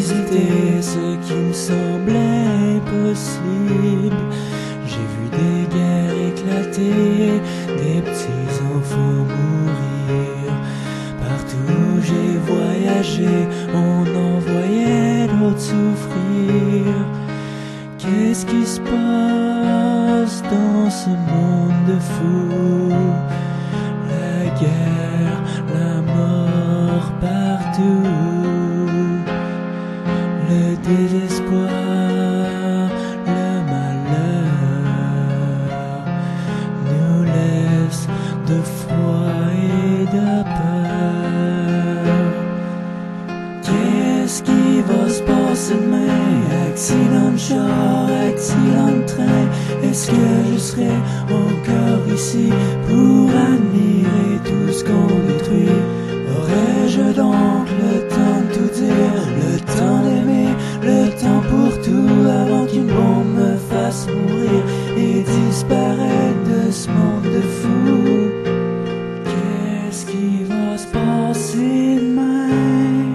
visiter ce qui me semblait impossible. J'ai vu des guerres éclater, des petits enfants mourir. Partout où j'ai voyagé, on en voyait d'autres souffrir. Qu'est-ce qui se passe dans ce monde de fous? La guerre, la mort partout, le désespoir, le malheur nous laisse de froid et de peur. Qu'est-ce qui va se passer demain? Accident de char, accident de train. Est-ce que je serai encore ici pour admirer tout ce qu'on détruit? Aurais-je donc le temps de tout dire, le temps d'aimer, le temps pour tout, avant qu'une bombe me fasse mourir et disparaître de ce monde de fou? Qu'est-ce qui va se passer demain?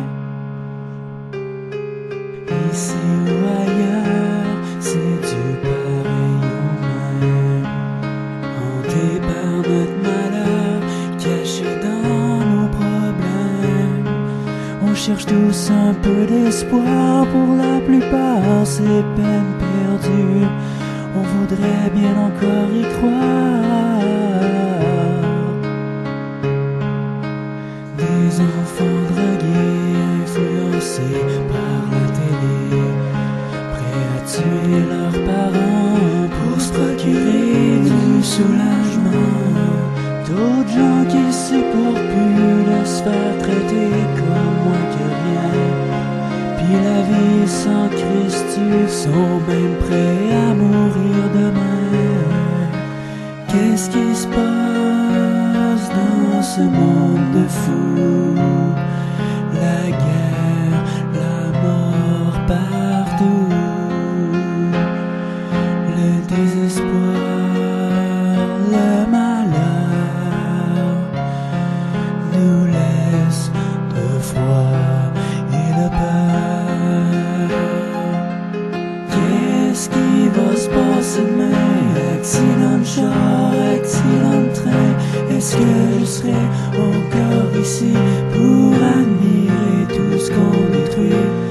Ici ou ailleurs, c'est du pareil au même. Hanté par notre malheur, caché dans nos problèmes. On cherche tous un peu d'espoir, pour la plupart c'est peine perdue. On voudrait bien encore y croire. Des enfants drogués, influencés par la télé, prêts à tuer leurs parents pour se procurer du soulagement. D'autres gens qui supportent plus de se faire traiter comme moins que rien. Puis la vie sans Christus, sont même prêts à mourir demain. Qu'est-ce qui se passe dans ce monde de fous? La guerre, la mort partout, le désespoir, le malheur nous laisse de froid et de peur. Qu'est-ce qui va se passer demain? Accident de char, accident de train. Est-ce que je serai encore ici pour admirer tout ce qu'on détruit?